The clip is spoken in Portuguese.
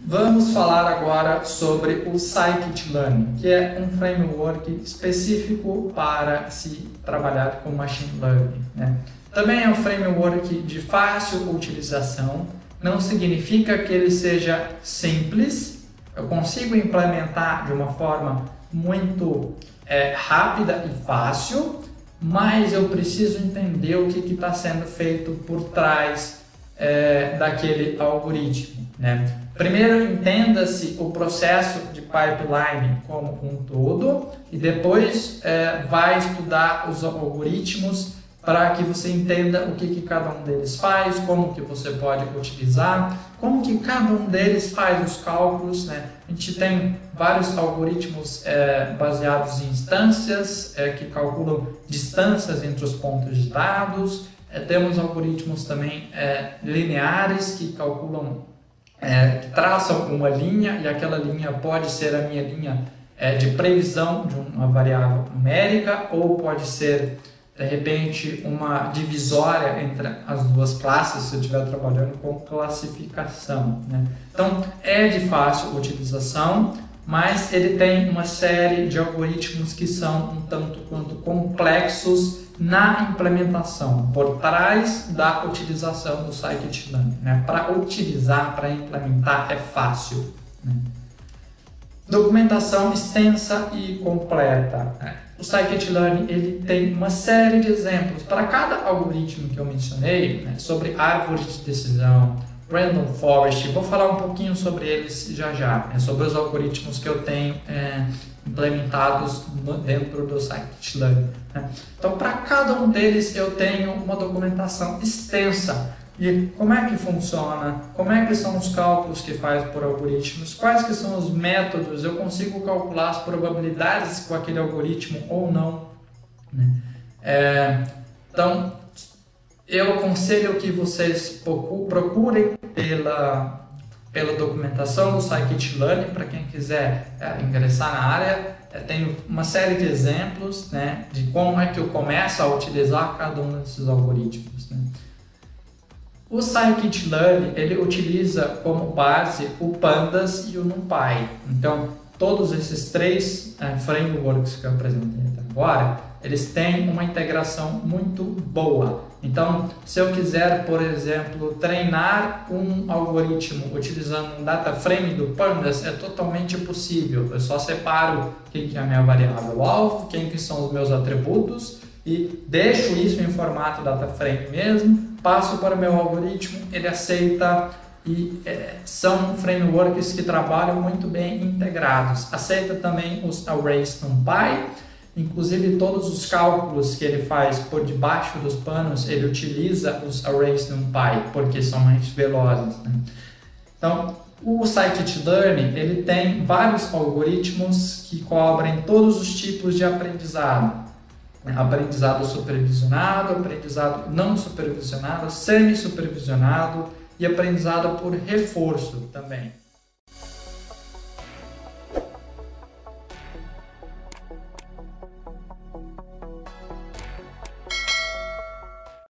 Vamos falar agora sobre o Scikit-Learn, que é um framework específico para se trabalhar com Machine Learning, né? Também é um framework de fácil utilização, não significa que ele seja simples, eu consigo implementar de uma forma muito rápida e fácil, mas eu preciso entender o que está sendo feito por trás daquele algoritmo, né? Primeiro, entenda-se o processo de pipeline como um todo e depois vai estudar os algoritmos para que você entenda o que cada um deles faz, como que você pode utilizar, como que cada um deles faz os cálculos, né? A gente tem vários algoritmos baseados em instâncias que calculam distâncias entre os pontos de dados, temos algoritmos também lineares que calculam que traçam uma linha e aquela linha pode ser a minha linha de previsão de uma variável numérica ou pode ser, de repente, uma divisória entre as duas classes se eu estiver trabalhando com classificação, né? Então, é de fácil utilização, mas ele tem uma série de algoritmos que são um tanto quanto complexos na implementação, por trás da utilização do Scikit-Learn, né? Para utilizar, para implementar é fácil, né? Documentação extensa e completa, né? O Scikit-Learn ele tem uma série de exemplos para cada algoritmo que eu mencionei, né? Sobre árvore de decisão, Random Forest, vou falar um pouquinho sobre eles já, né? Sobre os algoritmos que eu tenho implementados dentro do Scikit-Learn, né? Então, para cada um deles eu tenho uma documentação extensa de como é que funciona, como é que são os cálculos que faz por algoritmos, quais que são os métodos, eu consigo calcular as probabilidades com aquele algoritmo ou não, né? Então, eu aconselho que vocês procurem pela documentação do Scikit-Learn para quem quiser ingressar na área. Tenho uma série de exemplos, né, de como é que eu começo a utilizar cada um desses algoritmos, né? O Scikit-Learn ele utiliza como base o Pandas e o NumPy. Então, todos esses três frameworks que eu apresentei até agora, eles têm uma integração muito boa. Então, se eu quiser, por exemplo, treinar um algoritmo utilizando um data frame do Pandas, é totalmente possível. Eu só separo quem que é a minha variável alvo, quem que são os meus atributos e deixo isso em formato data frame mesmo, passo para o meu algoritmo, ele aceita e são frameworks que trabalham muito bem integrados. Aceita também os arrays NumPy. Inclusive, todos os cálculos que ele faz por debaixo dos panos, ele utiliza os arrays NumPy, porque são mais velozes, né? Então, o Scikit-Learn ele tem vários algoritmos que cobrem todos os tipos de aprendizado. Aprendizado supervisionado, aprendizado não supervisionado, semi-supervisionado e aprendizado por reforço também.